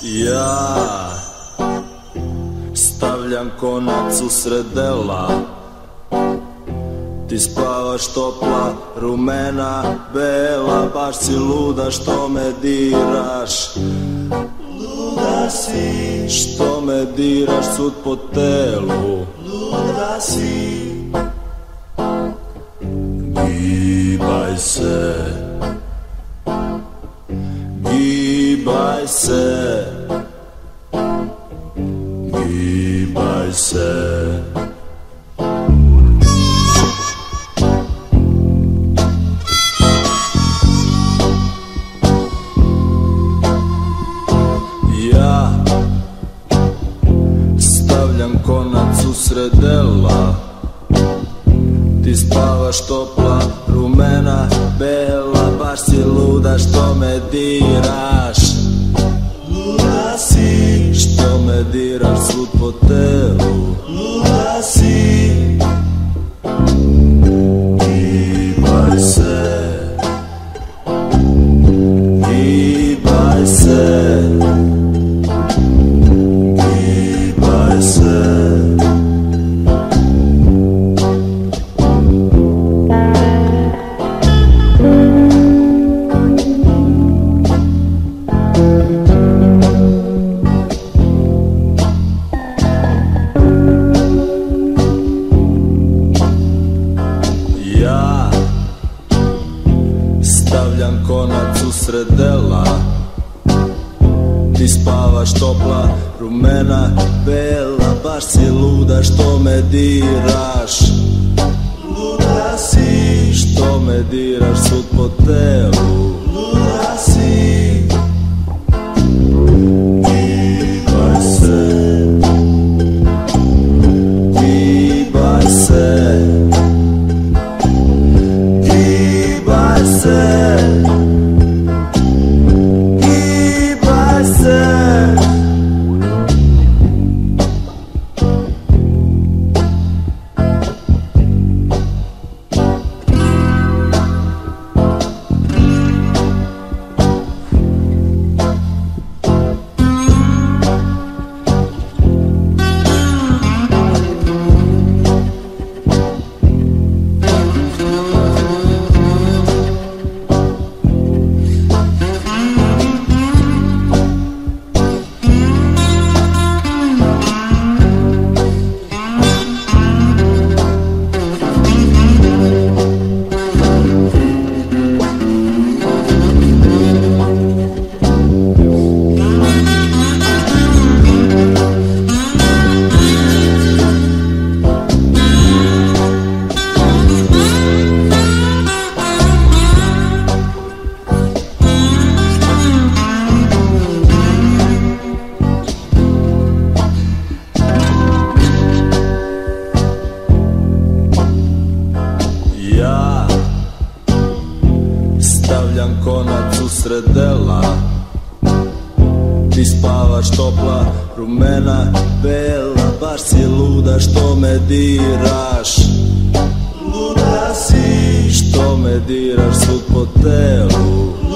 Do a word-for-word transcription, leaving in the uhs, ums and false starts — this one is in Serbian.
Ja stavljam konac u sredela, ti spavaš topla, rumena, bela, baš si luda što me diraš. Luda si što me diraš svud po telu. Luda si. Gibaj se, gibaj se, gibaj se. Ja stavljam konac u sredela, ti spavaš topla, rumena, bela, baš si luda što me diraš. Luda si što me diraš svud po telu. Luda si. Gibaj se, gibaj se, gibaj se. Ja stavljam konac u sredela, ti spavaš topla, rumena, bela, baš si luda što me diraš. Luda si što me diraš svud po telu. Luda si. Gibaj se, gibaj se, gibaj se, gibaj se. Ja stavljam konac u sredela, ti spavaš topla, rumena, bela, baš si luda što me diraš. Luda si što me diraš svud po telu.